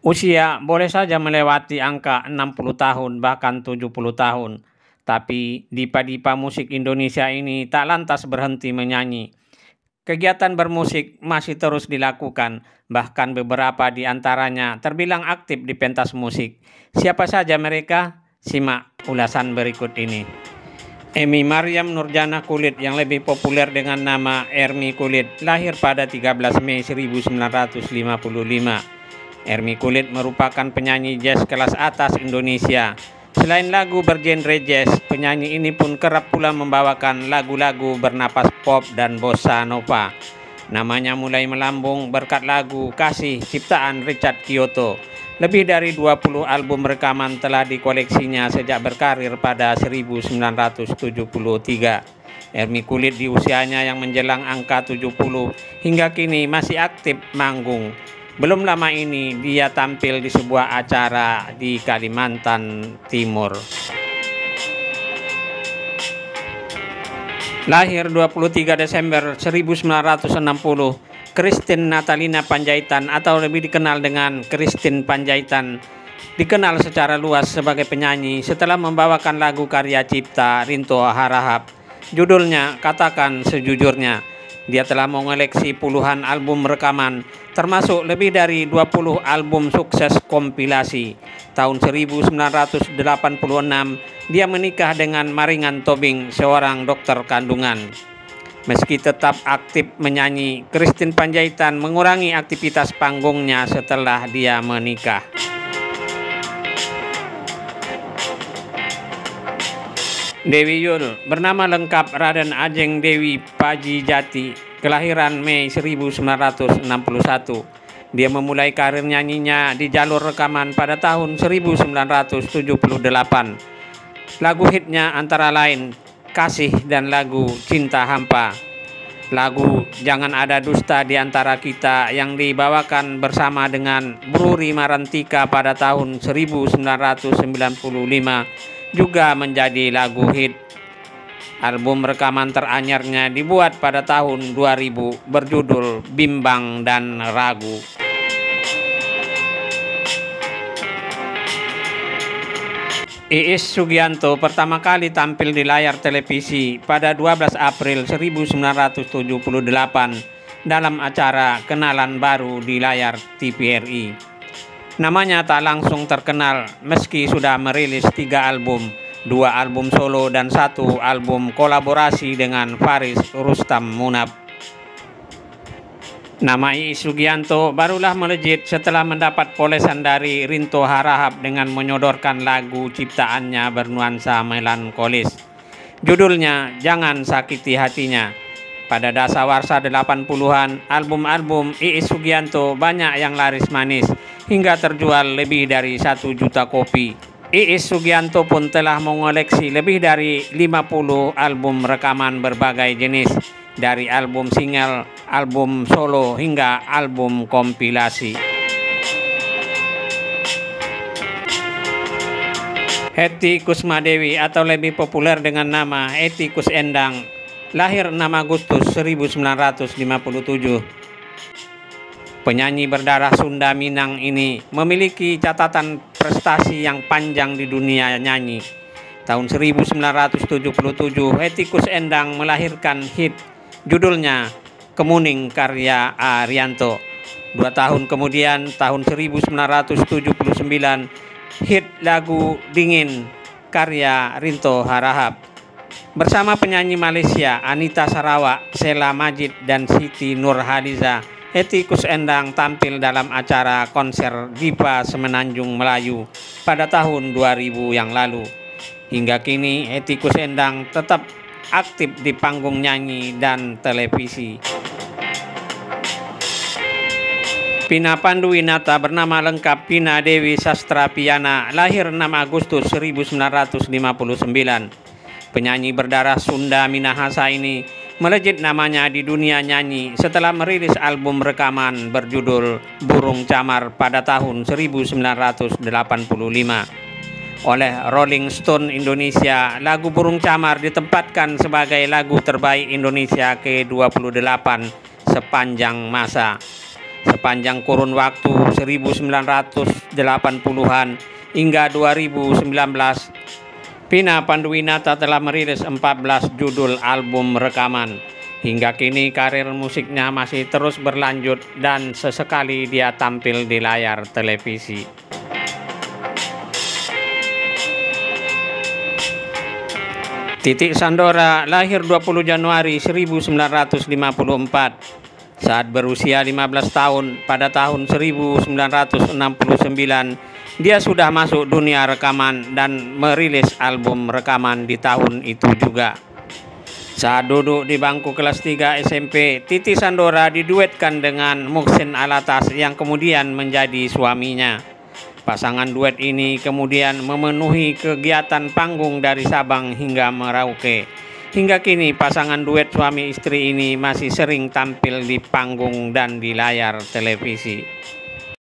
Usia boleh saja melewati angka 60 tahun bahkan 70 tahun. Tapi dipa-dipa musik Indonesia ini tak lantas berhenti menyanyi. Kegiatan bermusik masih terus dilakukan, bahkan beberapa di antaranya terbilang aktif di pentas musik. Siapa saja mereka? Simak ulasan berikut ini. Emi Maryam Nurjana Kulit yang lebih populer dengan nama Ermi Kulit lahir pada 13 Mei 1955. Ermi Kulit merupakan penyanyi jazz kelas atas Indonesia. Selain lagu bergenre jazz, penyanyi ini pun kerap pula membawakan lagu-lagu bernapas pop dan bossa nova. Namanya mulai melambung berkat lagu Kasih ciptaan Richard Kyoto. Lebih dari 20 album rekaman telah dikoleksinya sejak berkarir pada 1973. Ermi Kulit di usianya yang menjelang angka 70 hingga kini masih aktif manggung. Belum lama ini dia tampil di sebuah acara di Kalimantan Timur. Lahir 23 Desember 1960, Christine Natalina Panjaitan atau lebih dikenal dengan Christine Panjaitan dikenal secara luas sebagai penyanyi setelah membawakan lagu karya cipta Rinto Harahap. Judulnya Katakan Sejujurnya. Dia telah mengoleksi puluhan album rekaman, termasuk lebih dari 20 album sukses kompilasi. Tahun 1986, dia menikah dengan Maringan Tobing, seorang dokter kandungan. Meski tetap aktif menyanyi, Christine Panjaitan mengurangi aktivitas panggungnya setelah dia menikah. Dewi Yul, bernama lengkap Raden Ajeng Dewi Paji Jati, kelahiran Mei 1961. Dia memulai karir nyanyinya di jalur rekaman pada tahun 1978. Lagu hitnya antara lain Kasih dan lagu Cinta Hampa. Lagu Jangan Ada Dusta di Antara Kita yang dibawakan bersama dengan Bruri Marantika pada tahun 1995 juga menjadi lagu hit. Album rekaman teranyarnya dibuat pada tahun 2000 berjudul Bimbang dan Ragu. Iis Sugianto pertama kali tampil di layar televisi pada 12 April 1978 dalam acara Kenalan Baru di layar TVRI. Namanya tak langsung terkenal meski sudah merilis 3 album, 2 album solo dan 1 album kolaborasi dengan Faris Rustam Munab. Nama Iis Sugianto barulah melejit setelah mendapat polesan dari Rinto Harahap dengan menyodorkan lagu ciptaannya bernuansa melankolis. Judulnya Jangan Sakiti Hatinya. Pada dasawarsa 80-an, album-album Iis Sugianto banyak yang laris manis hingga terjual lebih dari 1 juta kopi. Iis Sugianto pun telah mengoleksi lebih dari 50 album rekaman berbagai jenis, dari album single, album solo hingga album kompilasi. Hetty Kusmadewi atau lebih populer dengan nama Hetty Kus Endang, lahir 6 Agustus 1957. Penyanyi berdarah Sunda Minang ini memiliki catatan prestasi yang panjang di dunia nyanyi. Tahun 1977, Hetty Kus Endang melahirkan hit judulnya Kemuning karya Arianto. 2 tahun kemudian, tahun 1979, hit lagu Dingin karya Rinto Harahap. Bersama penyanyi Malaysia Anita Sarawak, Sheila Majid, dan Siti Nurhaliza, Hetty Kus Endang tampil dalam acara konser Diva Semenanjung Melayu pada tahun 2000 yang lalu. Hingga kini Hetty Kus Endang tetap aktif di panggung nyanyi dan televisi. Pina Panduwinata bernama lengkap Pina Dewi Sastra Piana, lahir 6 Agustus 1959. Penyanyi berdarah Sunda Minahasa ini melejit namanya di dunia nyanyi setelah merilis album rekaman berjudul Burung Camar pada tahun 1985. Oleh Rolling Stone Indonesia, lagu Burung Camar ditempatkan sebagai lagu terbaik Indonesia ke-28 sepanjang masa. Sepanjang kurun waktu 1980-an hingga 2019, Vina Panduwinata telah merilis 14 judul album rekaman. Hingga kini karir musiknya masih terus berlanjut dan sesekali dia tampil di layar televisi. Titik Sandora lahir 20 Januari 1954. Saat berusia 15 tahun pada tahun 1969, dia sudah masuk dunia rekaman dan merilis album rekaman di tahun itu juga. Saat duduk di bangku kelas 3 SMP, Titi Sandora diduetkan dengan Muhsin Alatas yang kemudian menjadi suaminya. Pasangan duet ini kemudian memenuhi kegiatan panggung dari Sabang hingga Merauke. Hingga kini pasangan duet suami istri ini masih sering tampil di panggung dan di layar televisi.